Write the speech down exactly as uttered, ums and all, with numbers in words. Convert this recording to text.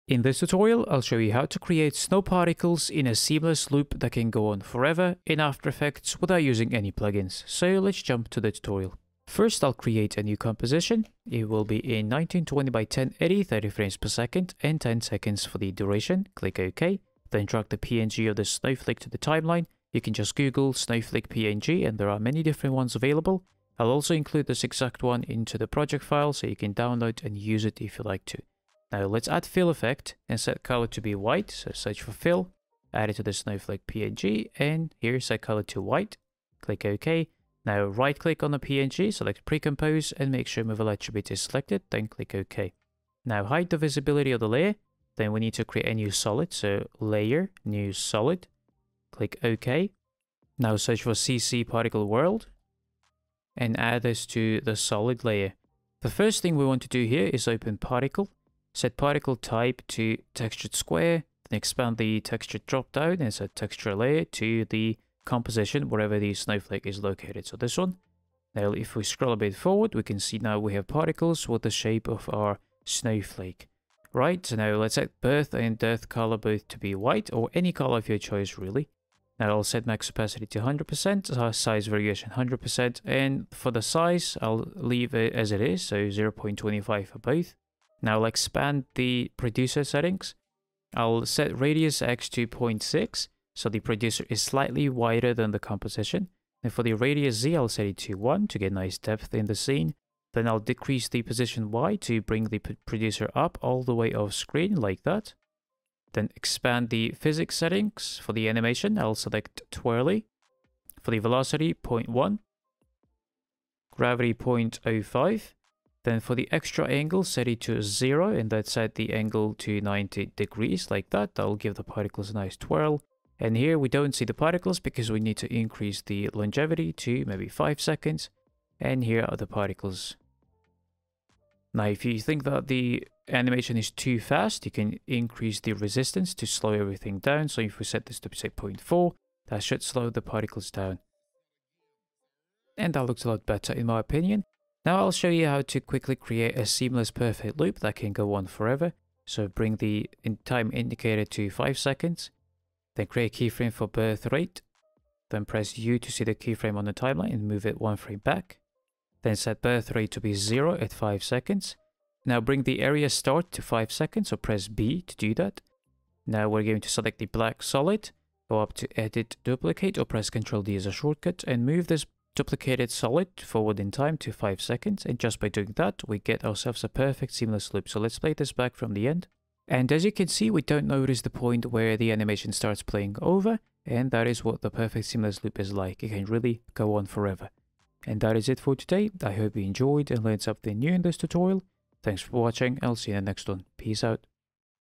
In this tutorial, I'll show you how to create snow particles in a seamless loop that can go on forever in After Effects without using any plugins. So let's jump to the tutorial. First, I'll create a new composition. It will be in nineteen twenty by ten eighty, thirty frames per second and ten seconds for the duration. Click OK. Then drag the P N G of the snowflake to the timeline. You can just Google snowflake P N G and there are many different ones available. I'll also include this exact one into the project file so you can download and use it if you like to. Now let's add fill effect and set color to be white. So search for fill, add it to the snowflake P N G, and here set color to white. Click OK. Now right click on the P N G, select pre-compose and make sure move attribute is selected, then click OK. Now hide the visibility of the layer. Then we need to create a new solid. So layer, new solid, click OK. Now search for C C particle world and add this to the solid layer. The first thing we want to do here is open particle. Set particle type to textured square, then expand the texture drop down and set texture layer to the composition wherever the snowflake is located. So this one. Now if we scroll a bit forward, we can see now we have particles with the shape of our snowflake. Right, so now let's set birth and death color both to be white or any color of your choice really. Now I'll set max opacity to one hundred percent, size variation one hundred percent, and for the size I'll leave it as it is, so zero point two five for both. Now I'll expand the producer settings. I'll set radius X to zero point six, so the producer is slightly wider than the composition. And for the radius Z, I'll set it to one to get nice depth in the scene. Then I'll decrease the position Y to bring the producer up all the way off screen like that. Then expand the physics settings. For the animation, I'll select twirly. For the velocity, zero point one. Gravity, zero point zero five. Then for the extra angle, set it to zero and then set the angle to ninety degrees like that. That'll give the particles a nice twirl. And here we don't see the particles because we need to increase the longevity to maybe five seconds. And here are the particles. Now if you think that the animation is too fast, you can increase the resistance to slow everything down. So if we set this to say zero point four, that should slow the particles down. And that looks a lot better in my opinion. Now I'll show you how to quickly create a seamless perfect loop that can go on forever. So bring the time indicator to five seconds. Then create a keyframe for birth rate. Then press U to see the keyframe on the timeline and move it one frame back. Then set birth rate to be zero at five seconds. Now bring the area start to five seconds, so press B to do that. Now we're going to select the black solid, go up to edit duplicate or press control D as a shortcut and move this duplicated solid forward in time to five seconds, and just by doing that we get ourselves a perfect seamless loop. So let's play this back from the end. And as you can see, we don't notice the point where the animation starts playing over, and that is what the perfect seamless loop is like. It can really go on forever. And that is it for today. I hope you enjoyed and learned something new in this tutorial. Thanks for watching. I'll see you in the next one. Peace out.